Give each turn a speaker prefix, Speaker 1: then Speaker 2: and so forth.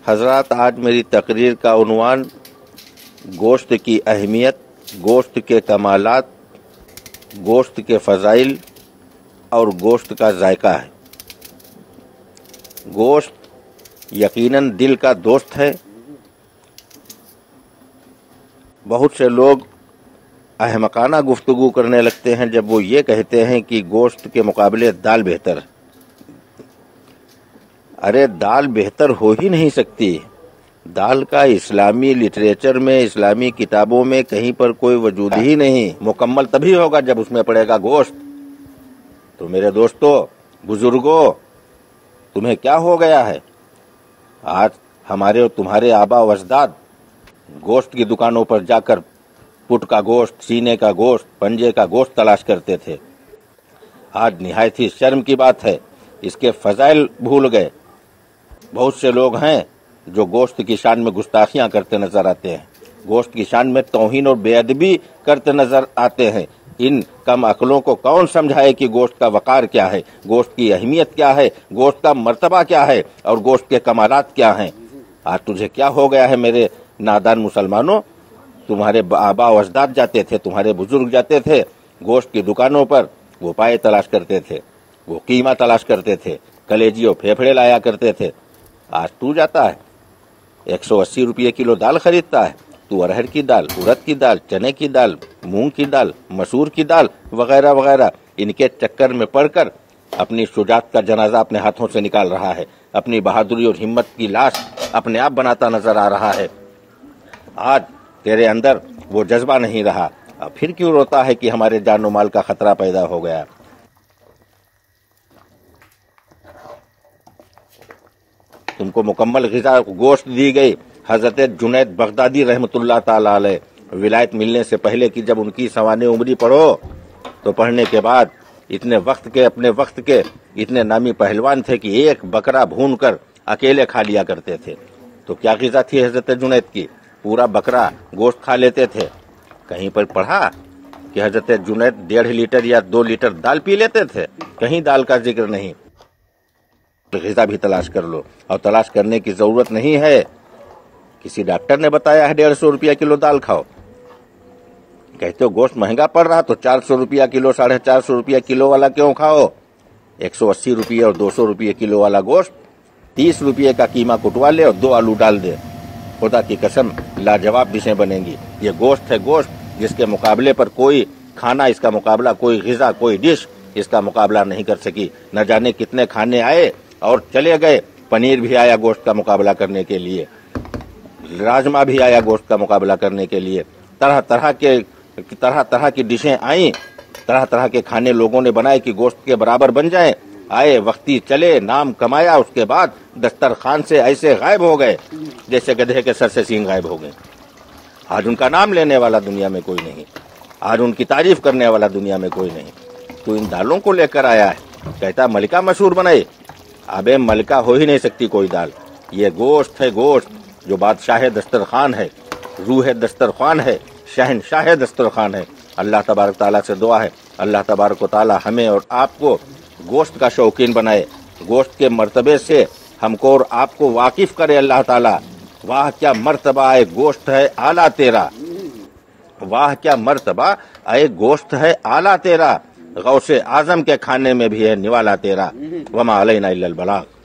Speaker 1: حضرات، آج میری تقریر کا عنوان گوشت کی اہمیت، گوشت کے کمالات، گوشت کے فضائل اور گوشت کا ذائقہ ہے۔ گوشت یقیناً دل کا دوست ہے۔ بہت سے لوگ احمقانہ گفتگو کرنے لگتے ہیں جب وہ یہ کہتے ہیں کہ گوشت کے مقابلے دال بہتر ہے۔ ارے دال بہتر ہو ہی نہیں سکتی۔ دال کا اسلامی لٹریچر میں، اسلامی کتابوں میں کہیں پر کوئی وجود ہی نہیں۔ مکمل تبھی ہوگا جب اس میں پڑے گا گوشت۔ تو میرے دوستو، بزرگوں، تمہیں کیا ہو گیا ہے؟ آج ہمارے اور تمہارے آبا و اجداد گوشت کی دکانوں پر جا کر پٹ کا گوشت، سینے کا گوشت، پنجے کا گوشت تلاش کرتے تھے۔ آج نہایت ہی شرم کی بات ہے، اس کے فضائل بھول گئے۔ بہت سے لوگ ہیں جو گوشت کی شان میں گستاخیاں کرتے نظر آتے ہیں، گوشت کی شان میں توہین اور بے ادبی کرتے نظر آتے ہیں۔ ان کم عقلوں کو کون سمجھائے کہ گوشت کا وقار کیا ہے، گوشت کی اہمیت کیا ہے، گوشت کا مرتبہ کیا ہے اور گوشت کے کمالات کیا ہیں۔ آج تجھے کیا ہو گیا ہے میرے نادان مسلمانوں؟ تمہارے آبا و اجداد جاتے تھے، تمہارے بزرگ جاتے تھے گوشت کی دکانوں پر، وہ پائے تلاش کرتے تھے، وہ قیمہ تلاش کرتے تھے، کلیجی اور پھیپھڑے لایا کرتے تھے۔ آج تو جاتا ہے 180 روپے کلو دال خریدتا ہے۔ تو ارہر کی دال، ارد کی دال، چنے کی دال، مونگ کی دال، مسور کی دال وغیرہ وغیرہ، ان کے چکر میں پڑ کر اپنی شجاعت کا جنازہ اپنے ہاتھوں سے نکال رہا ہے، اپنی بہادری اور ہمت کی لاش اپنے آپ بناتا نظر آ رہا ہے۔ آج تیرے اندر وہ جذبہ نہیں رہا، اب پھر کیوں روتا ہے کہ ہمارے جان و مال کا خطرہ پیدا ہو گیا؟ تم کو مکمل غذا گوشت دی گئی۔ حضرت جنید بغدادی رحمۃ اللہ تعالی علیہ ولایت ملنے سے پہلے کی جب ان کی سوانح عمری پڑھو تو پڑھنے کے بعد اپنے وقت کے اتنے نامی پہلوان تھے کہ ایک بکرا بھون کر اکیلے کھا لیا کرتے تھے۔ تو کیا غذا تھی حضرت جنید کی؟ پورا بکرا گوشت کھا لیتے تھے۔ کہیں پر پڑھا کہ حضرت جنید 1.5 لیٹر یا 2 لیٹر دال پی لیتے تھے؟ کہیں دال کا ذکر نہیں۔ غذا بھی تلاش کر لو، اور تلاش کرنے کی ضرورت نہیں ہے۔ کسی ڈاکٹر نے بتایا ہے 150 روپیہ کلو دال کھاؤ، کہتے ہو گوشت مہنگا پڑ رہا تو 400 روپیہ کلو، 450 روپیہ کلو والا کیوں کھاؤ؟ 180 روپیہ اور 200 روپیہ کلو والا گوشت 30 روپیہ کا قیمہ کٹوا لے اور 2 آلو ڈال دے، خدا کی قسم لاجواب ڈشیں بنیں گی۔ یہ گوشت ہے، گوشت جس کے مقابلے پر کوئی کھانا، اس کا مقابلہ کوئی غذا، کوئی ڈش اس کا مقابلہ نہیں کر سکی۔ نہ جانے کتنے کھانے آئے اور چلے گئے، پنیر بھی آیا گوشت کا مقابلہ کرنے کے لیے، راجما بھی آیا گوشت کا مقابلہ کرنے کے لیے، طرح طرح کی ڈشیں آئیں، طرح طرح کے کھانے لوگوں نے بنائے کہ گوشت کے برابر بن جائیں۔ آئے، وقتی چلے، نام کمایا، اس کے بعد دسترخوان سے ایسے غائب ہو گئے جیسے گدھے کے سر سے سینگ غائب ہو گئے۔ آج ان کا نام لینے والا دنیا میں کوئی نہیں، آج ان کی تعریف کرنے والا دنیا میں کوئی نہیں۔ تو ان دالوں کو لے کر آیا ہے، کہتا ملکہ مشہور بنائے۔ ابے ملکہ ہو ہی نہیں سکتی کوئی دال۔ یہ گوشت ہے، گوشت جو بادشاہ دسترخوان ہے، روح دسترخوان ہے، شہنشاہ دسترخوان ہے۔ اللہ تبارک تعالیٰ سے دعا ہے، اللہ تبارک و تعالیٰ ہمیں اور آپ کو گوشت کا شوقین بنائے، گوشت کے مرتبے سے ہم کو اور آپ کو واقف کرے اللہ تعالیٰ۔ واہ کیا مرتبہ ہے گوشت ہے اعلیٰ تیرا، واہ کیا مرتبہ اے گوشت ہے اعلیٰ تیرا، غوث اعظم کے کھانے میں بھی ہے نوالا تیرا۔ وما علینا الا البلاغ۔